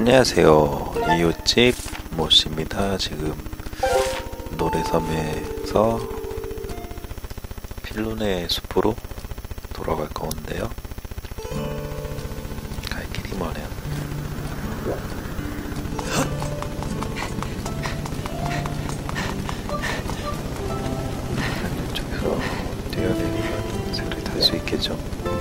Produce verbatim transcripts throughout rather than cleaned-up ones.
안녕하세요. 이웃집 모씨입니다. 지금 노래섬에서 필룬의 숲으로 돌아갈 건데요. 갈 길이 머네요. 이쪽에서 뛰어내리면 새를 탈 수 있겠죠?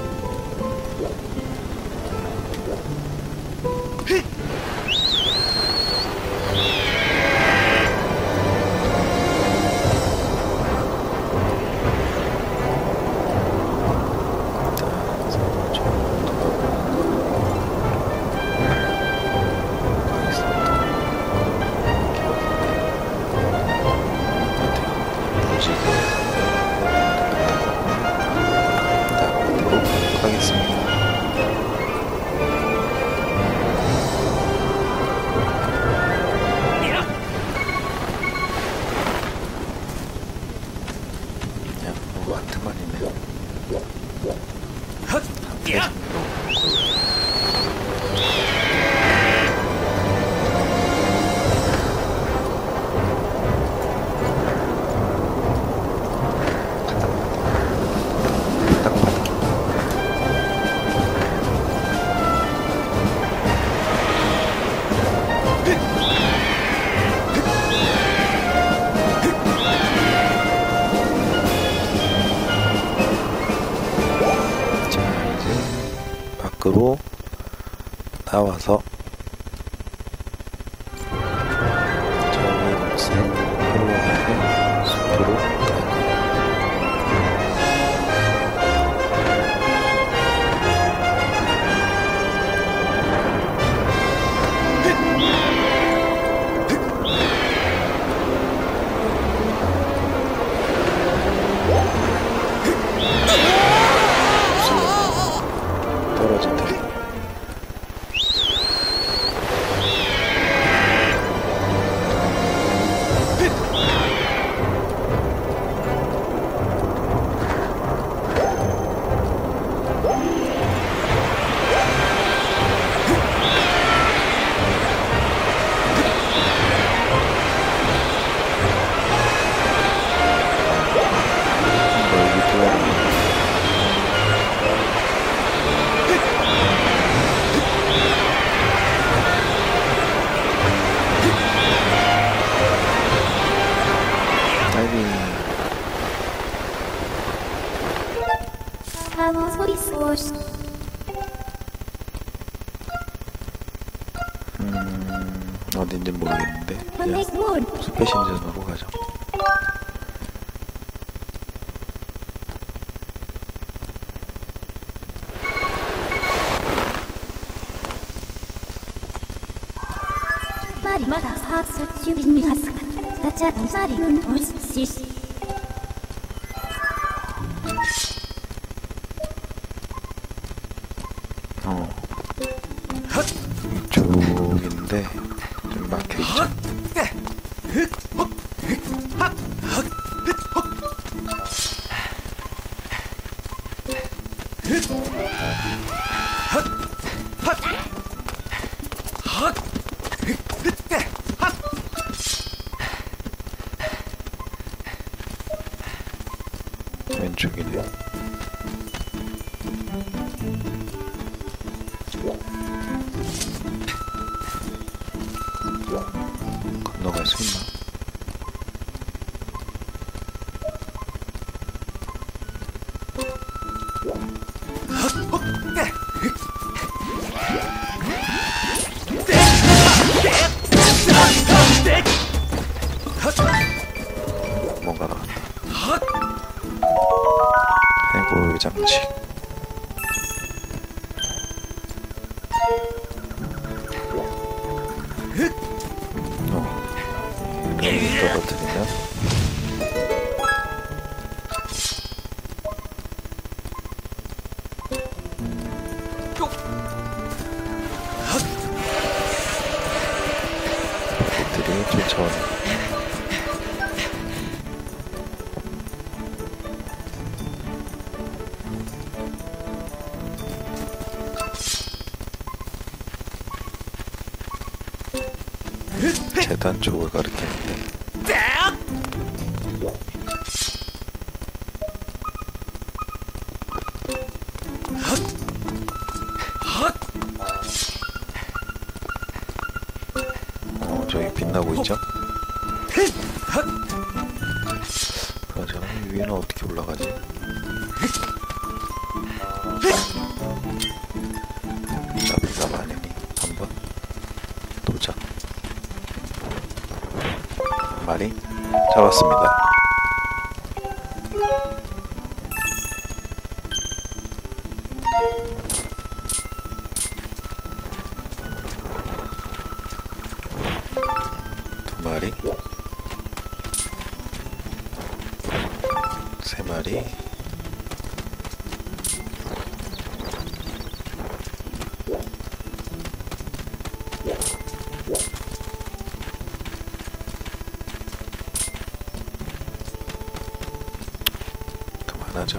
밖으로 나와서 저기 있는 필론의 숲으로 가요. 떨어진다. 음, 어딘지 모르겠는데 그냥 숲의 신전으로 가죠. 어, 이쪽인데 좀 막혀있죠. 왼쪽이네요. 건너갈 수 있나? 뭔가 나왔다. 해골 장치. 어, 이렇게 떨어뜨리면 애들이 쫓아오는. 재단 쪽을 가리키는데 어, 저기 빛나고 있죠? 그러잖아. 위에는 어떻게 올라가지? 나비가 많으니 한번 도전. 마리 잡았습니다. 두 마리, 세 마리, 그만하죠.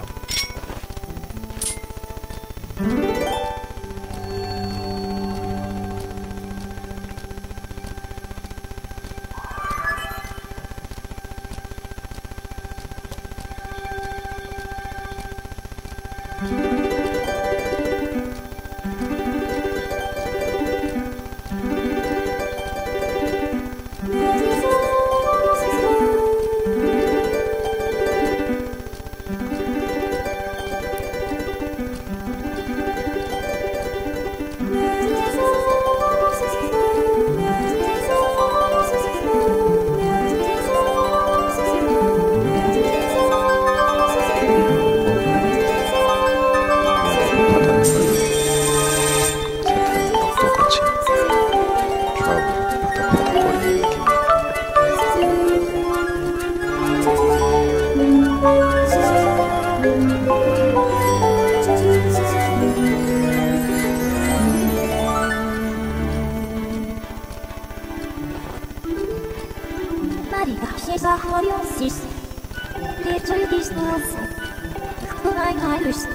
마리가 시사 허리오시스 레철디스노스 그라이 하이스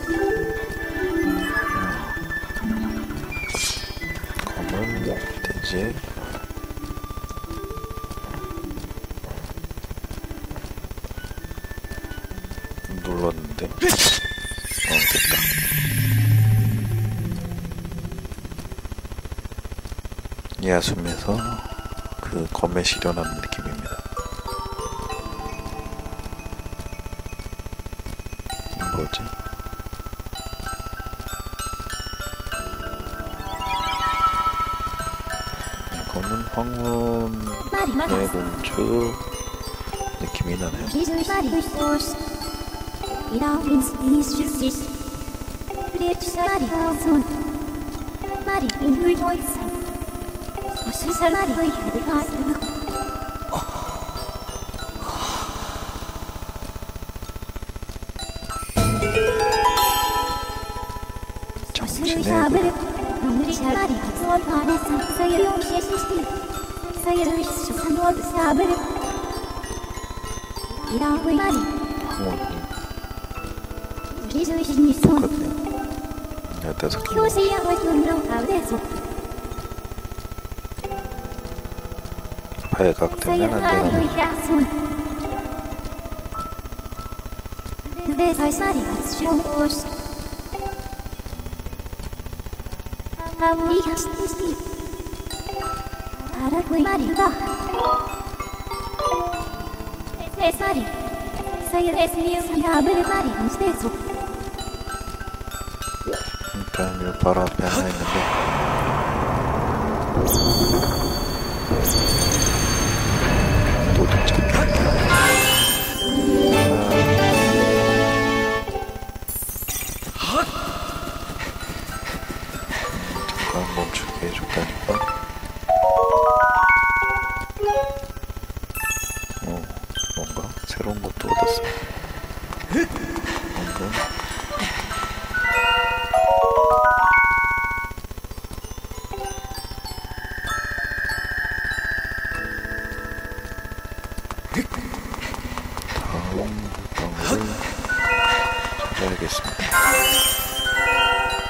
검은 돼지 눌렀는데 어 됐다. 예수면서 그 검에 실현하는 느낌입니다. 뭐지? 이거는 황혼의 공주 느낌이 나네요. 정신의 황혼님 똑같네요. 열다섯 개 발각되면 안 되나? 일단 요 바로 앞에 하나 있는데 도둑 잡기. 잠깐 멈추게 해줬다니까. 어, 뭔가 새로운 것도 얻었어. 방금 다음 방을 찾아야겠습니다.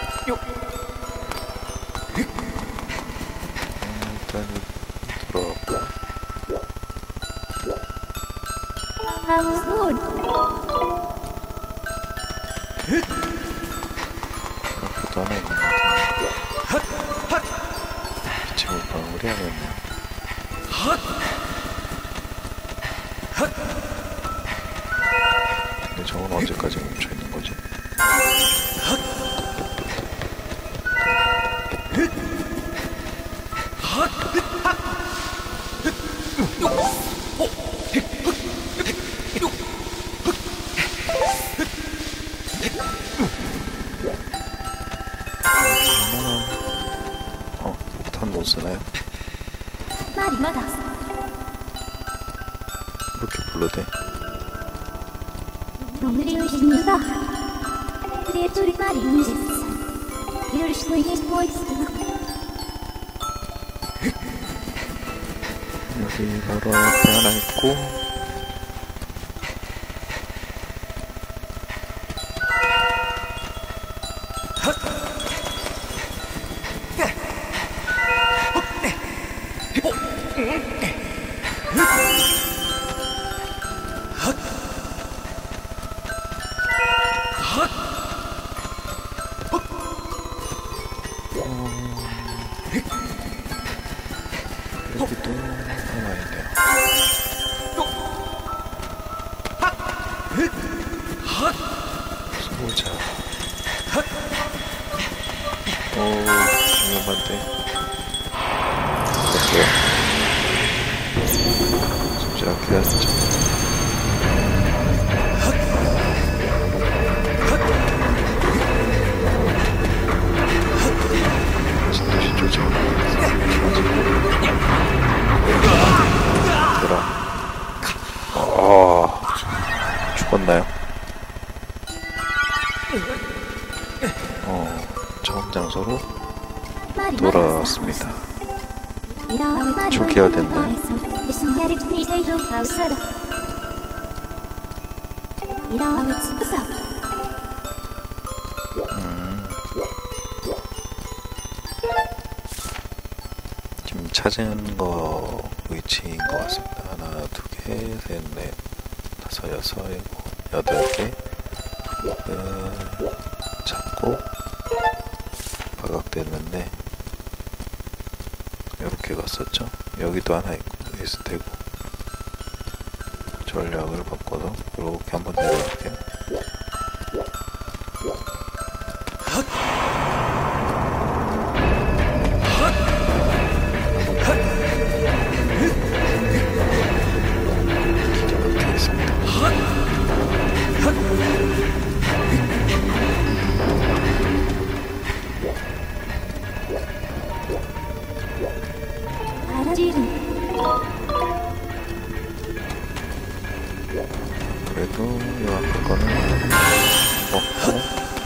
일단 들어왔고 하우스 모드. 그것도 하나 있는 것 같은데. 지금 마무리하겠네. 근데 저건 언제까지 멈춰 있는 거지? 어, 폭탄 못 쓰나요? 말이 맞았어. 이렇게 불러대. 오늘이 의심이다. 크리에이터리 말이 문제였어. 이럴 수도 있는 보이스가. 여기 바로 앞에 하나 있고. 여기도 하나 있네요. 소자. 오, 위험한데. 됐어요. 손질하게 해야죠. 진도시 조정. 들어. 어, 죽었나요? 어, 처음 장소로 돌아왔습니다. 죽여야 됐나요? 음, 지금 찾은 거 위치인 것 같습니다. 하나, 두 개, 셋, 넷, 다섯, 여섯, 일곱, 여덟 개. 그, 잡고 바각됐는데 이렇게 갔었죠. 여기도 하나 있고 있을 테고. 전략을 바꿔서 이렇게 한번 내려갈게요. 이렇게 있습니다. 그래도 이 앞에 거는 먹고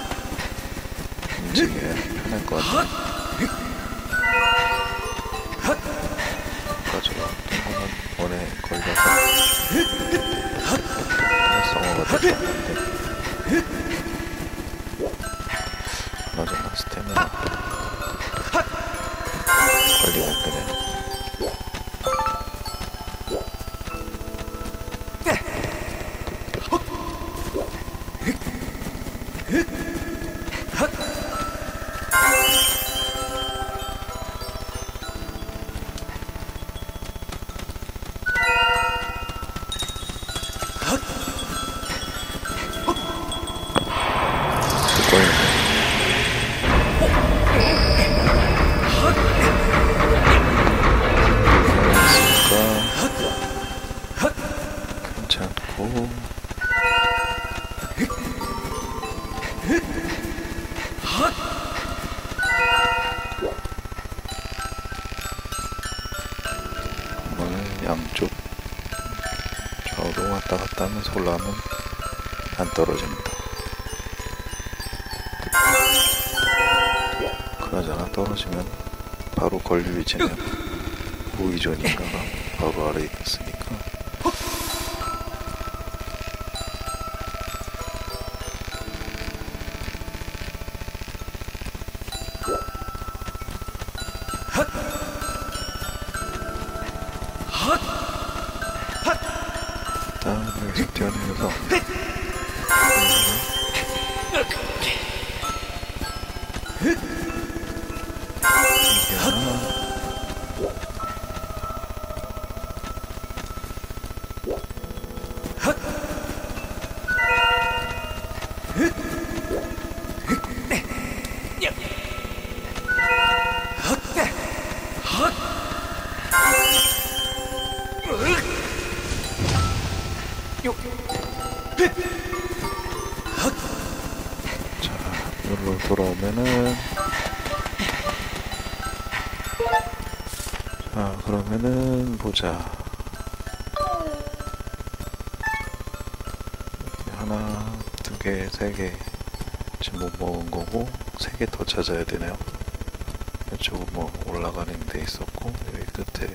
움직여야 편할 것 같아요. 가져왔던 거는 원에 걸려서 활성화가 됐었는데 그나저나 스태미나 걸리면 되네. 괜찮고 이거는 양쪽 좌우로 왔다 갔다 하면서 올라가면 안 떨어집니다. 그나저나 떨어지면 바로 걸릴 위치는 우이존인가가 바로 아래에 있으니까 땅을 계속 뛰어내려서 이게 하나 여기로 돌아오면은 자 그러면은 보자 하나 두 개 세 개 지금 못 먹은 거고 세 개 더 찾아야 되네요. 이쪽은 뭐 올라가는 데 있었고 여기 끝에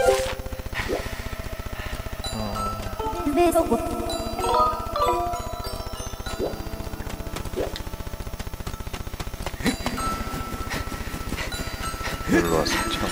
아 여기로 왔어 참.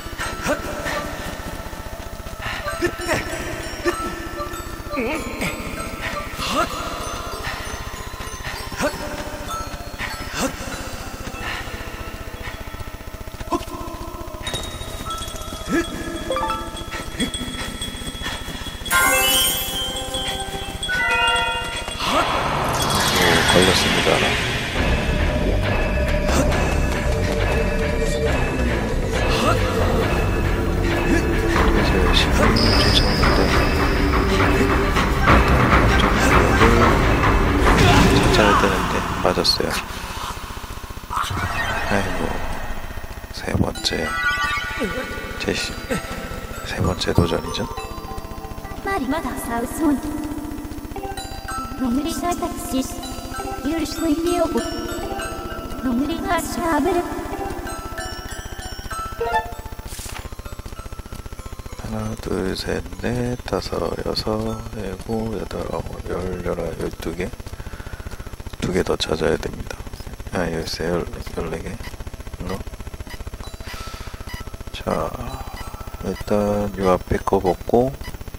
걸렸습니다. 그래서 열심히 쫓아오는데 찾아야 되는데 맞았어요. 아이고 세 번째 제시 세 번째 도전이죠. 마리마다 사우스온 롱리 사타치 유르시노 이미오고 롱리가 샤브르 하나 둘 셋 넷 다섯 여섯 일곱 여덟 아홉 열 열한 열두 개 두 개 더 찾아야 됩니다. 아 열세 열 열네 개 이거 자 일단 요 앞에 거 먹고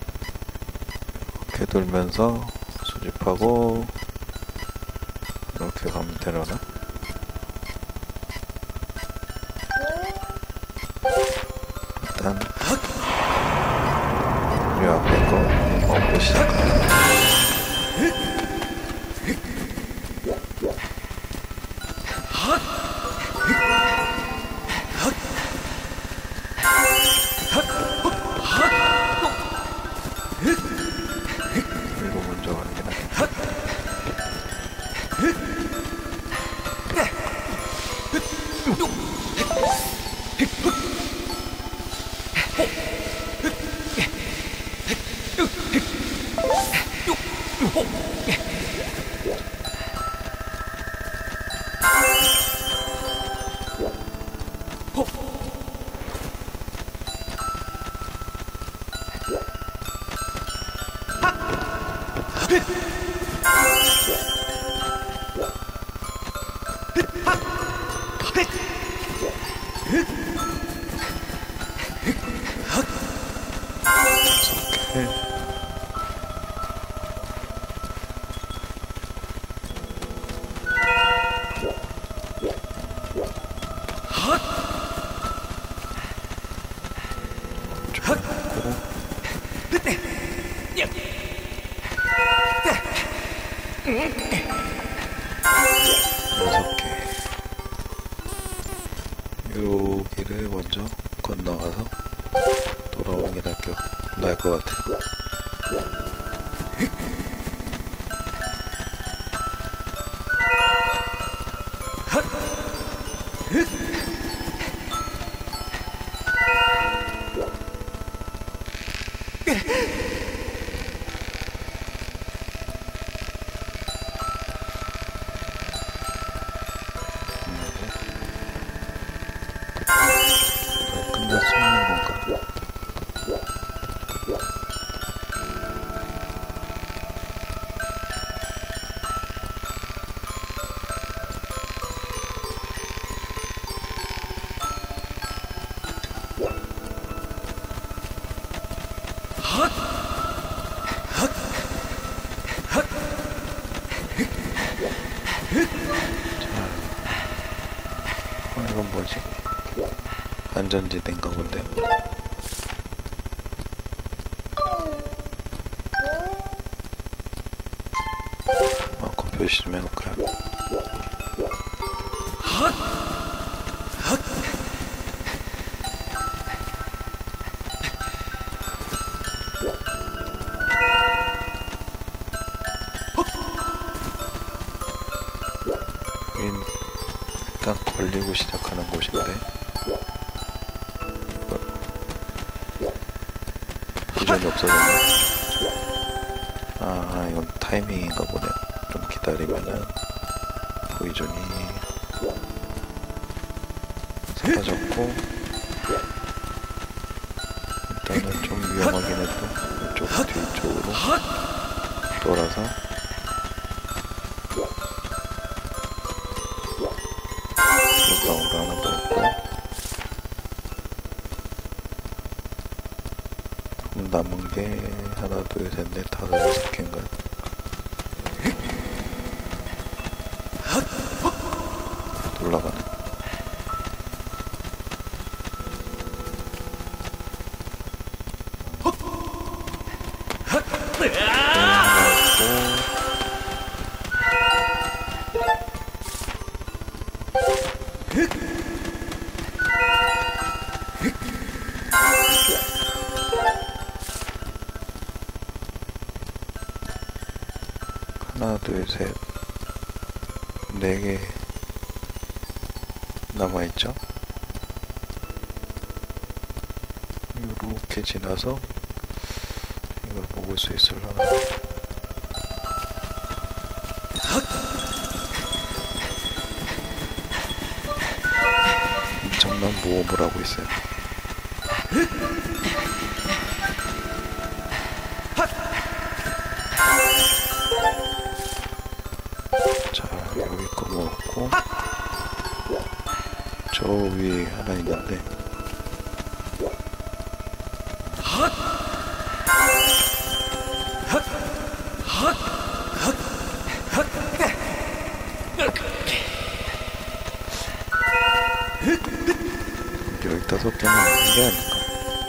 이렇게 돌면서 수집하고 이렇게 가면 되려나? 일단 요 앞에 거 먹고 시작합니다. 이거 먼저 가는 게 낫겠다. 여섯 개 여기를 먼저 건너가서 돌아오는 게 나을 나을 것 같아요. 끝날 수 있는 건가? 어, 이건 뭐지? 안전지대인가 본데요. 아, 컴퓨터 좀 해놓을까요? 여긴 일단 걸리고 시작하는 곳인데 도전이 없어졌네. 아, 이건 타이밍인가 보네요. 좀 기다리면은 보이존이 사라졌고, 일단은 좀 위험하긴 해도 이쪽 뒤쪽으로 돌아서 물방울을 하나 더 있고, 그럼 남은 게 하나 둘 셋 넷 다섯 여섯 개인가요? 올라가네. 하나, 둘, 셋, 네 개 남아있죠? 이렇게 지나서 이걸 먹을 수 있으려나? 엄청난 모험을 하고 있어요. 자, 여기 거 먹었고, 저 위에 하나 있는데, 열다섯 개는 있는 게 아닌가?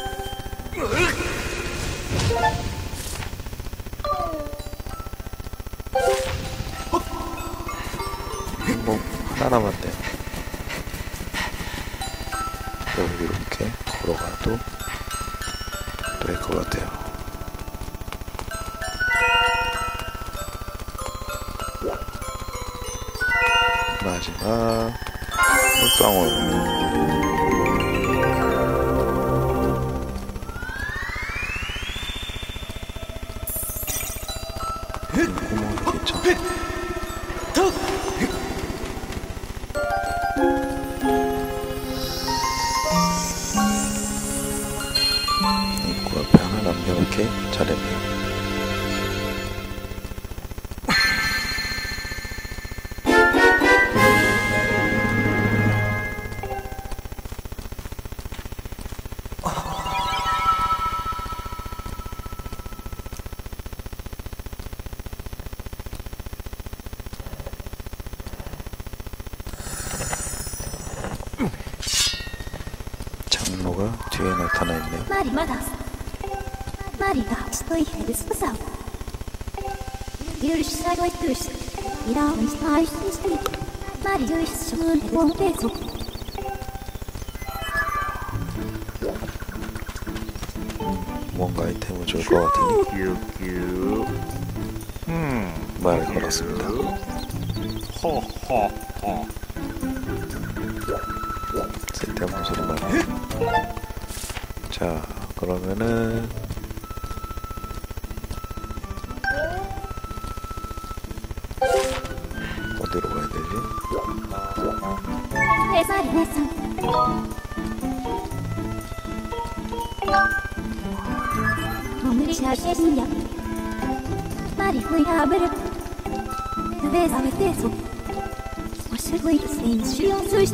뭐 하나 남았네. 여기 이렇게 걸어가도 될 것 같아요. 마지막 물방울. 구멍 이렇게 있죠. 입구 앞에 하나 남겨놓게 잘했네요. 장로가 뒤에 나타나 있네요. マリまだマリがストイヘルスプサウ許しさいわいとしイランスタイスティマリルイスションヘボンペゾ 뭔가 아이템을 줄 것 같으니 말을 걸었습니다. 쓸데없는 소리 말아. 자, 그러면은 어디로 가야 되지? レザリネさんトムリシャシェジンヤマリフイアブルレザメテソおしゅういステインシュヨンスイス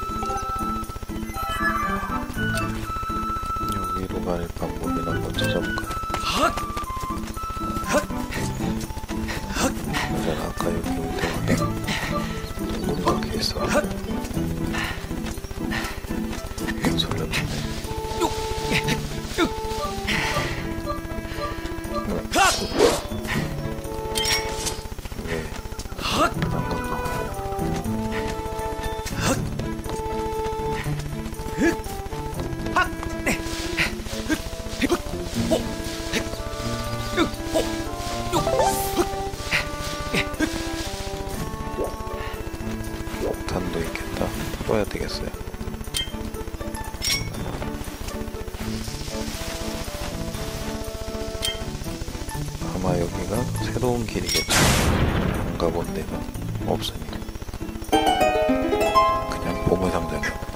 여기로 갈 방법이나 한번 찾아볼까요? 내가 아까 여기 올 때마다 눈물이 박혀 있어. 설렜네. 왜? 안 건너. 폭탄도 있겠다. 풀어야 되겠어요. 아마 여기가 새로운 길이겠죠. 안 가본 데가 없으니까. 그냥 보물상자인가 보다.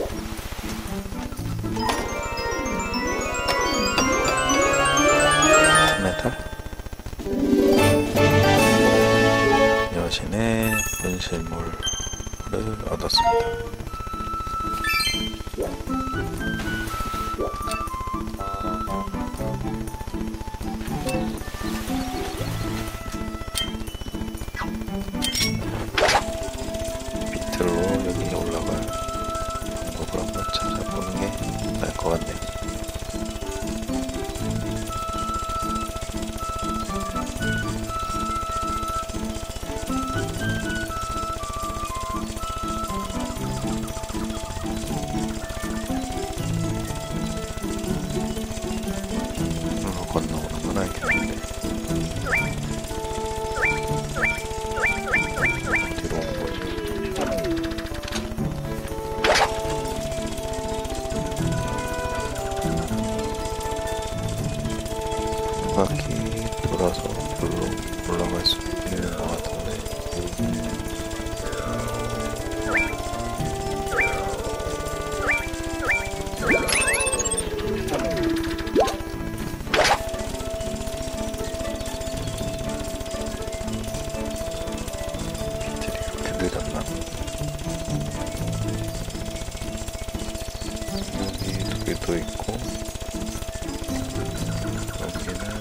메탈? 여신의 분실물을 얻었습니다. 비틀로 여기 올라갈 방법을 한번 찾아보는 게 나을 것 같네. 이거 건너오는 건 알겠는데 뒤로 오는 거지. 한 바퀴 돌아서 별로 올라갈 수 있는 것 같은데. 이렇게 늦었나? 여기 두 개 또 있고, 여기는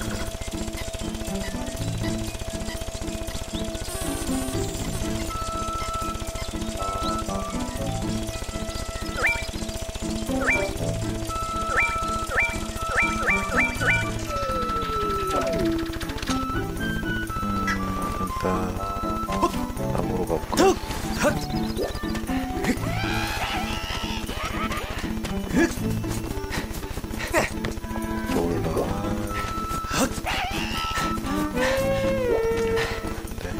음, 일단 나무로 가볼까? 또 올라가. 네.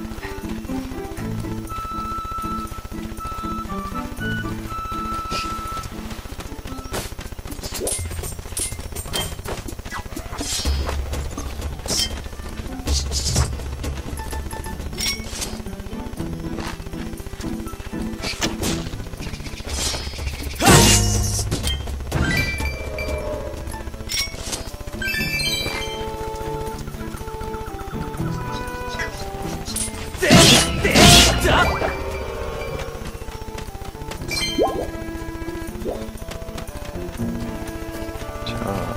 자,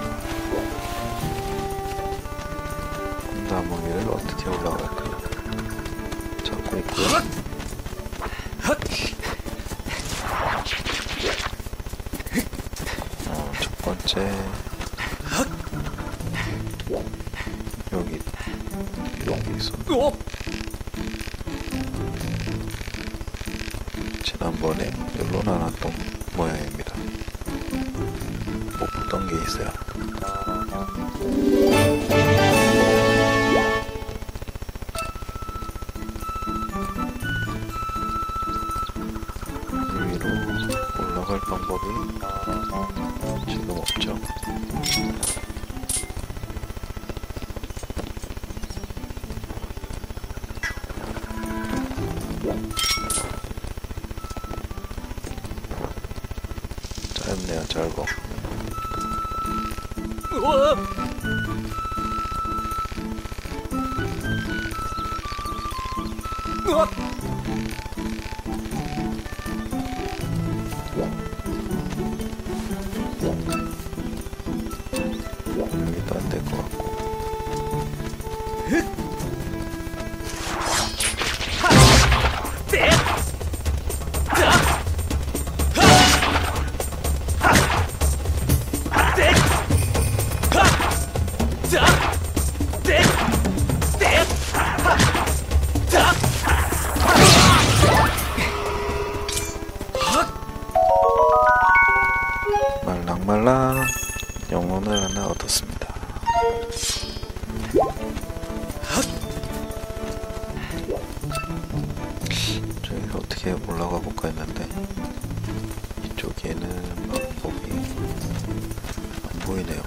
나무위를 어떻게 올라갈까요? 잡고 있고요. 어, 첫 번째 여기 여기 있어. 지난번에 여기로 나눴던 모양입니다. 못 보던 게 있어요. 위로 올라갈 방법이 지금 없죠. 짧네요, 짧어. 여기도 안 될 것 같고. 영혼을 하나 얻었습니다. 저기서 어떻게 올라가 볼까 했는데 이쪽에는 방법이 안 보이네요.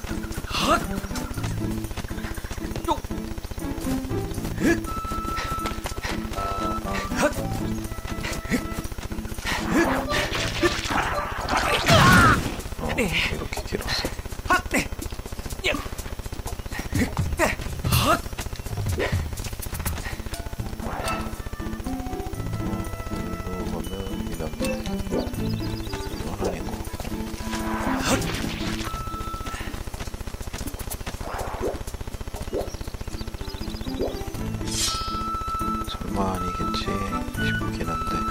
어, 이렇게 길었어. 이거 보면 이런 이거 하나인 것 같고. 설마 아니겠지 싶긴 한데.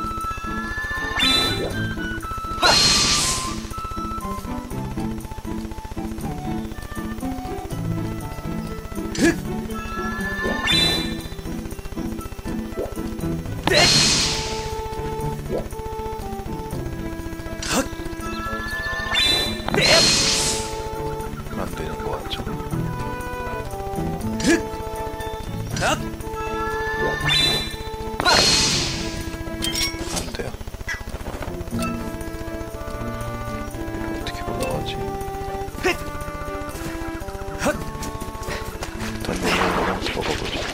안 되는 것 같죠? 안 돼요. 어떻게 올라가지? 일단 여기로 들어가보자.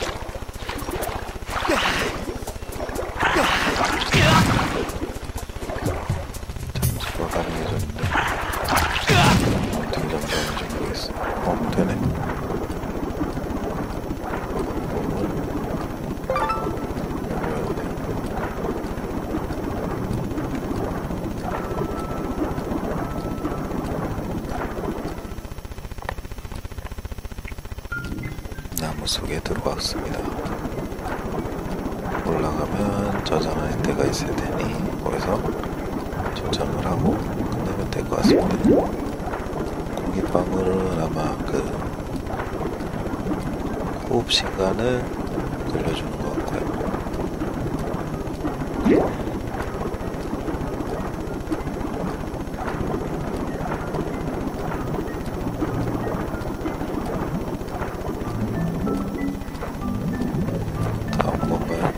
잠수가 가능해졌는데 등장점이 좀 모르겠어. 어, 되네. 나무 속에 들어왔습니다. 올라가면 저장할 데가 있을 테니 거기서 저장을 하고 끝내면 될 것 같습니다. 공기방울은 아마 그 호흡 시간을 늘려주는 것 같고요. 다음 건가요?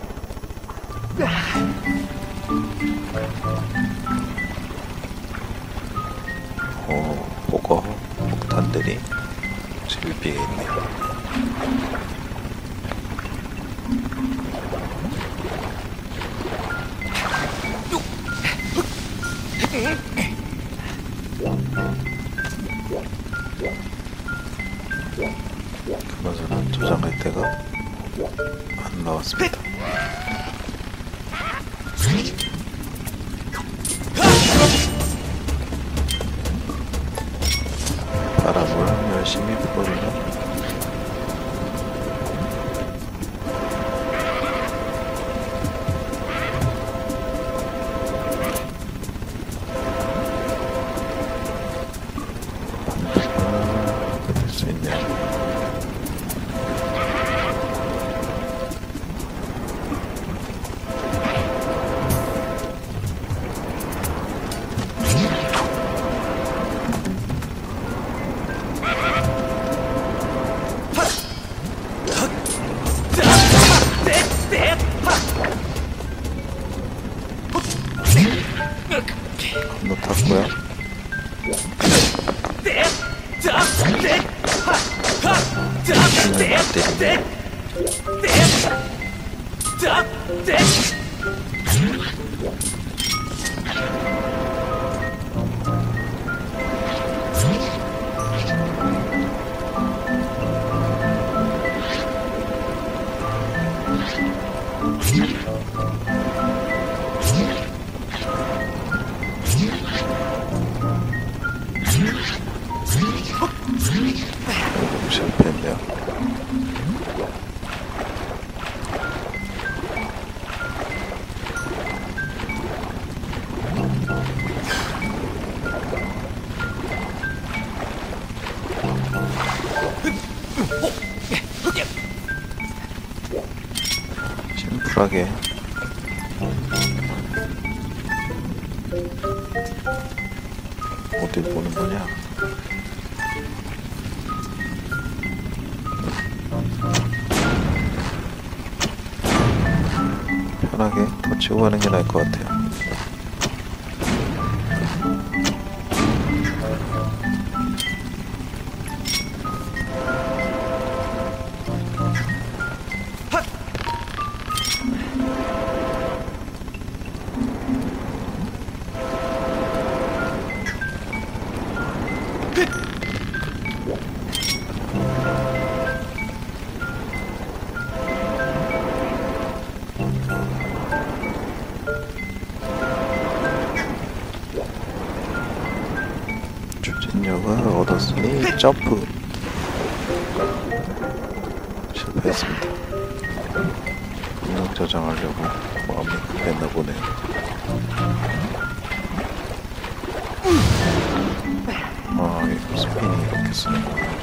오, 보거 폭탄들이 질비해 있네요. 그나저나 저장할 때가 안 나왔습니다. 바람을 열심히 불어주면 될 수 있네요. 건너탔고요. 조금 실패했네요. 심플하게 어딜 보는 거냐? 편하게 더 치고 가는 게 나을 것 같아요. 추진력을 얻었으니 점프. 실패했습니다. 능력 저장하려고 마음이 급했나 보네요. 아, 이 스핀이 이렇게 쓰는구나.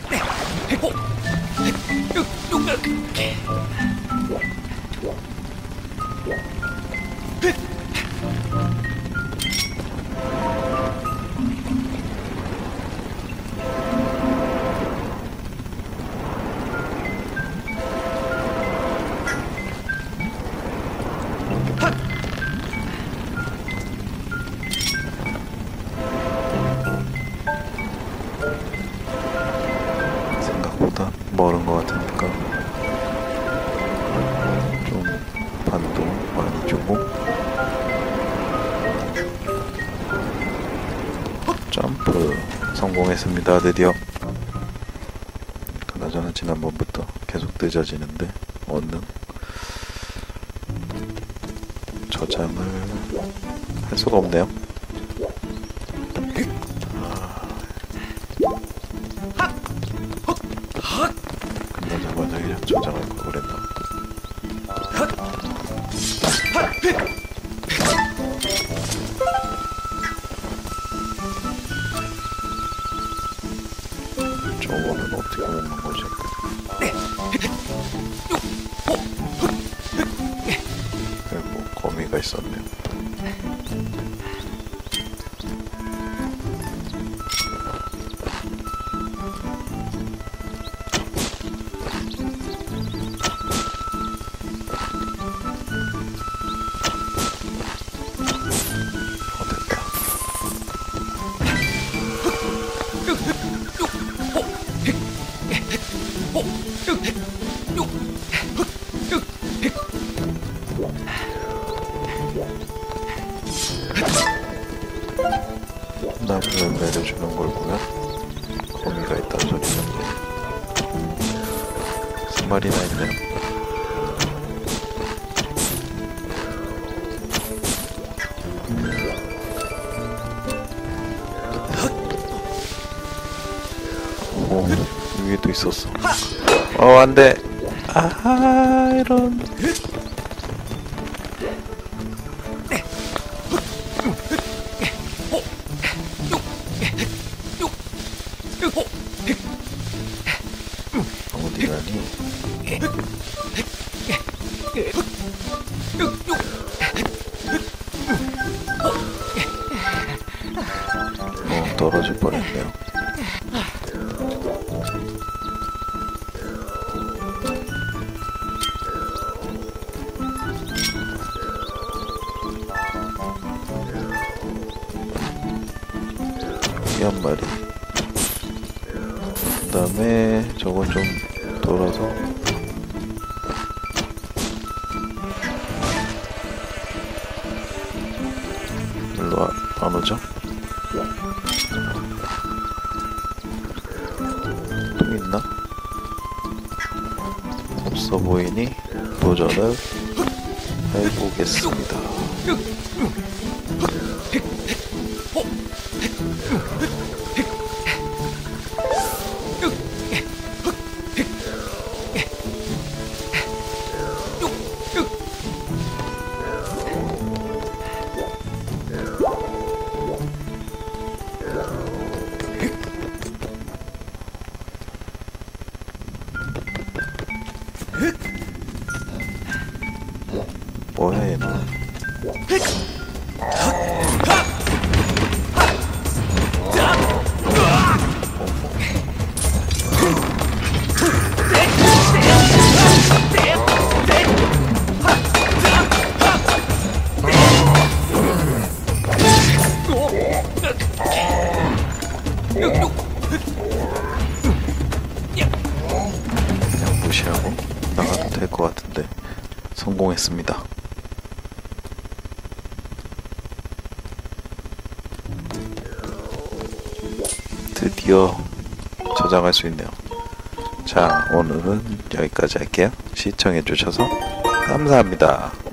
생각보다 멀은 것 같으니까 좀 반동 많이 주고 점프 성공했습니다. 드디어. 그나저나 지난번부터 계속 늦어지는데 얻는 저장을 할 수가 없네요. 그나저나 그냥 저장할 걸 그랬나? 저거는 어떻게 먹는 거지? 아이고, 거미가 있었네요. 어, 됐다. 나무 열매를 주는 걸구나. 거미가 있다는 소리는 세 마리나 있네요. 오, 위에도 있었어. 어, 안돼. 아하, 이런. 어디 가니? 어, 떨어질 뻔했네요. 이 한 마리. 그 다음에 저건 좀 돌아서 일로 와, 안 오죠? 또 있나? 없어 보이니 도전을 해보겠습니다. 뭐야 얘는? 것 같은데 성공했습니다. 드디어 저장할 수 있네요. 자, 오늘은 여기까지 할게요. 시청해주셔서 감사합니다.